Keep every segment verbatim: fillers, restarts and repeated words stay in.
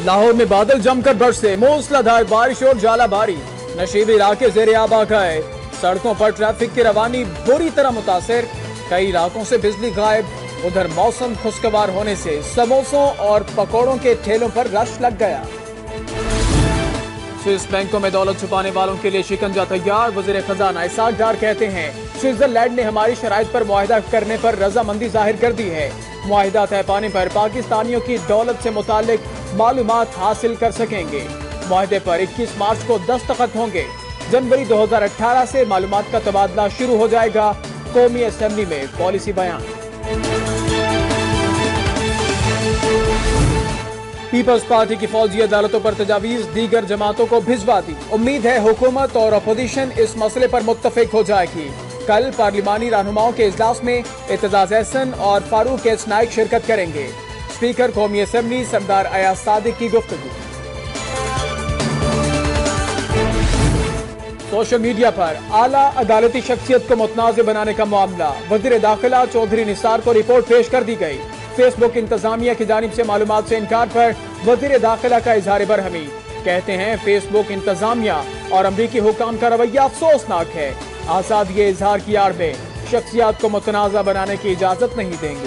लाहौर में बादल जमकर बरसे, मूसलाधार बारिश और जालाबारी, नशीबी इलाके ज़ेरे आब आ गए। सड़कों पर ट्रैफिक की रवानी बुरी तरह मुतासिर, कई इलाकों से बिजली गायब। उधर मौसम खुशगवार होने से समोसों और पकौड़ों के ठेलों पर रश लग गया। स्विस बैंकों में दौलत छुपाने वालों के लिए शिकंजा तैयार। वज़ीर खजाना इसाक डार कहते हैं, स्विट्जरलैंड ने हमारी शराइत पर मुआहिदा करने पर रजामंदी जाहिर कर दी है। मुआहिदा तय पाने पर पाकिस्तानियों की दौलत से मुताल्लिक मालूमात हासिल कर सकेंगे। मुआहिदे पर इक्कीस मार्च को दस्तखत होंगे। जनवरी दो हजार अठारह से मालूमात का तबादला शुरू हो जाएगा। कौमी असेंबली में पॉलिसी बयान। पीपल्स पार्टी की फौजी अदालतों पर तजावीज दीगर जमातों को भिजवा दी। उम्मीद है हुकूमत और अपोजिशन इस मसले पर मुत्तफिक हो जाएगी। कल पार्लिमानी रहनुमाओं के इजलास में इत्तेजाज एहसन और फारूक एस नाइक शिरकत करेंगे। स्पीकर कौमी असेंबली सरदार अयाज सादिक की गुफ्तगू। सोशल मीडिया पर आला अदालती शख्सियत को मुतनाज़ बनाने का मामला, वज़ीर दाखिला चौधरी निसार को रिपोर्ट पेश कर दी गई। फेसबुक इंतजामिया की जानिब से मालूमात से इनकार पर वज़ीर दाखिला का इजहार बरहमी। कहते हैं फेसबुक इंतजामिया और अमरीकी हुकाम का रवैया अफसोसनाक है। आजाद ये इजहार की आड़ में शख्सियात को मुतनाज़ा बनाने की इजाजत नहीं देंगे।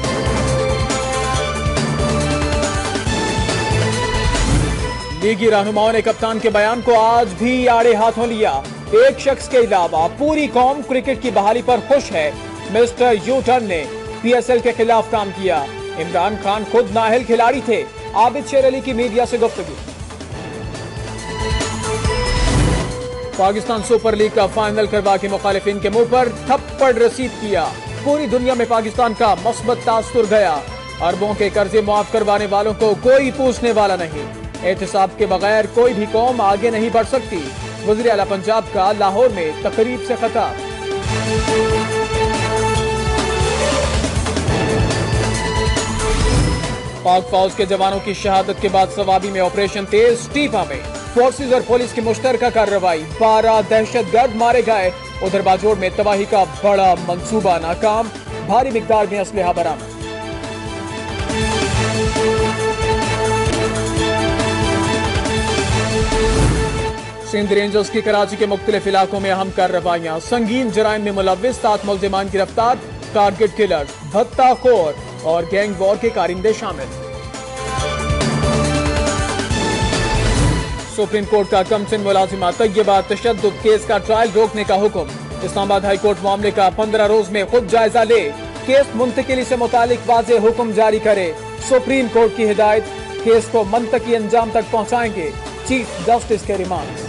लीगी रहनुमाओं ने कप्तान के बयान को आज भी आड़े हाथों लिया। एक शख्स के अलावा पूरी कौम क्रिकेट की बहाली पर खुश है। मिस्टर यू टर्न ने पी एस एल के खिलाफ काम किया। इमरान खान खुद नाअहल खिलाड़ी थे। आबिद शेर अली की मीडिया से गुफ्तगू। पाकिस्तान सुपर लीग का फाइनल करवा के मुखालिफिन के मुंह पर थप्पड़ रसीद किया। पूरी दुनिया में पाकिस्तान का मस्बत तासुर गया। अरबों के कर्जे मुआफ करवाने वालों को कोई पूछने वाला नहीं। एहतिसाब के बगैर कोई भी कौम आगे नहीं बढ़ सकती। वज़ीर आला पंजाब का लाहौर में तकरीब से खिताब। पाक फौज के जवानों की शहादत के बाद सवाबी में ऑपरेशन तेज। टीपा में फोर्सेज और पुलिस की मुश्तरका कार्रवाई, बारह दहशतगर्द मारे गए। उधर बाजोड़ में तबाही का बड़ा मंसूबा नाकाम, भारी मिकदार में असलहा बरामद। सिंध रेंजर्स की कराची के मुख्तलिफ इलाकों में अहम कार्रवाइयां, संगीन जराइम में मुलव्विस सात मुल्जिमान गिरफ्तार। टारगेट किलर, भत्ता खोर और गैंग वॉर के कारिंदे शामिल। सुप्रीम कोर्ट का कमसिन मुलाजिमा तैयबा तशद्दुद केस का ट्रायल रोकने का हुक्म। इस्लामाबाद हाई कोर्ट मामले का पंद्रह रोज में खुद जायजा ले। केस मुंतकिली से मुतालिक वाज़ेह हुक्म जारी करे। सुप्रीम कोर्ट की हिदायत, केस को मंतकी अंजाम तक पहुंचाएंगे। चीफ जस्टिस के रिमांड।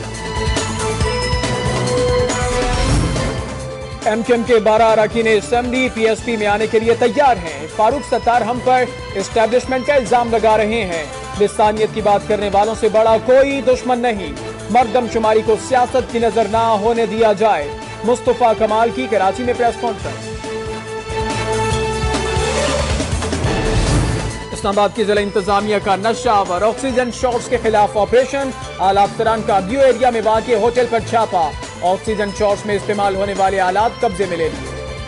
एम क्यू एम के बारह अरकान असेंबली पी एस पी में आने के लिए तैयार हैं। फारूक सत्तार हम पर एस्टेब्लिशमेंट का इल्जाम लगा रहे हैं। लिसानियत की बात करने वालों से बड़ा कोई दुश्मन नहीं। मर्दमशुमारी को सियासत की नजर ना होने दिया जाए। मुस्तफा कमाल की कराची में प्रेस कॉन्फ्रेंस। इस्लामाबाद की जिला इंतजामिया का नशावर ऑक्सीजन शॉट्स के खिलाफ ऑपरेशन। आला अफसरान का ब्यू एरिया में वाक़ होटल पर छापा। ऑक्सीजन शॉट्स में इस्तेमाल होने वाले आलात कब्जे में ले लिए।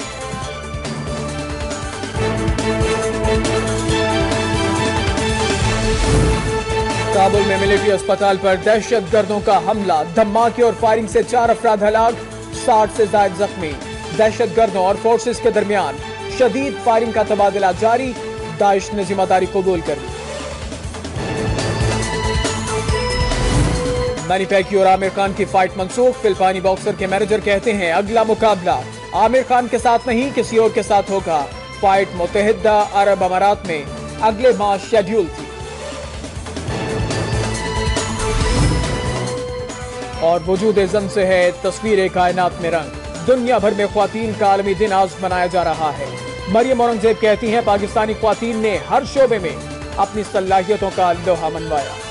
काबुल में मिलिट्री अस्पताल पर दहशतगर्दों का हमला, धमाके और फायरिंग से चार अफराद हलाक, साठ से ज्यादा जख्मी। दहशतगर्दों और फोर्सेस के दरमियान शदीद फायरिंग का तबादला जारी। दाइश ने जिम्मेदारी कबूल कर ली। मैनी पैकी और आमिर खान की फाइट मंसूख। फिलिपानी बॉक्सर के मैनेजर कहते हैं अगला मुकाबला आमिर खान के साथ नहीं किसी और के साथ होगा। फाइट मुत्तहिदा अरब अमारात में अगले माह शेड्यूल थी। और वजूद जन से है तस्वीर कायनात में रंग। दुनिया भर में ख्वातीन का आलमी दिन आज मनाया जा रहा है। मरियम औरंगजेब कहती हैं पाकिस्तानी ख्वातीन ने हर शोबे में अपनी सलाहियतों का लोहा मनवाया।